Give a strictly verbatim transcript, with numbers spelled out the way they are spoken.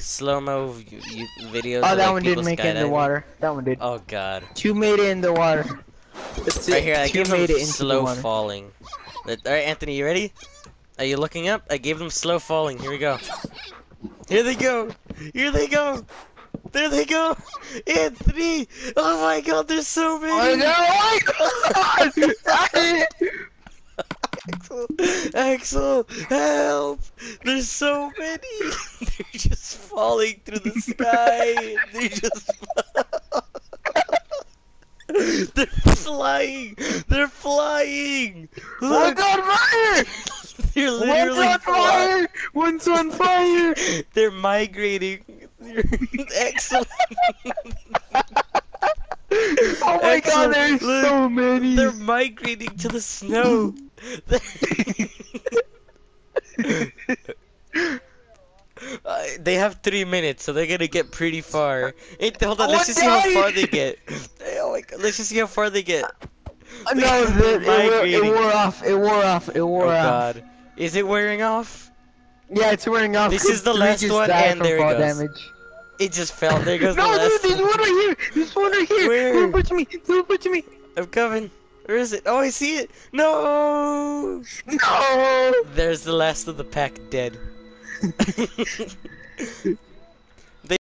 slow-mo videos Oh, of that like one people didn't make it in the skydiving? water. That one did. Oh god. Two made it in the water. That's Right it. here, I Two gave them made it into the slow water. falling. Alright, Anthony, you ready? Are you looking up? I gave them slow falling. Here we go. Here they go. Here they go. There they go. Anthony. Oh my god, there's so many. Oh my god! Axel, Axel, help! There's so many. They're just falling through the sky. They're just. They're flying! They're flying! Look! One's on fire! They're One's literally on fire! One's on fire! They're migrating. They're excellent. Oh my Excellent. god, there's Look, so many! They're migrating to the snow. Uh, they have three minutes, so they're gonna get pretty far. Hey, hold on, let's One just see how day! far they get. Oh my god, let's just see how far they get. No, the, it, wore, it Migrating. wore off. It wore off. It wore Oh off. god. Is it wearing off? Yeah, it's wearing off. This is the Three last just one, died and from there it fall goes. damage. It just fell. There goes No, the dude, last there's one. one right here. There's one right here. Where? Don't put me. Don't put me. I'm coming. Where is it? Oh, I see it. No. No. There's the last of the pack dead.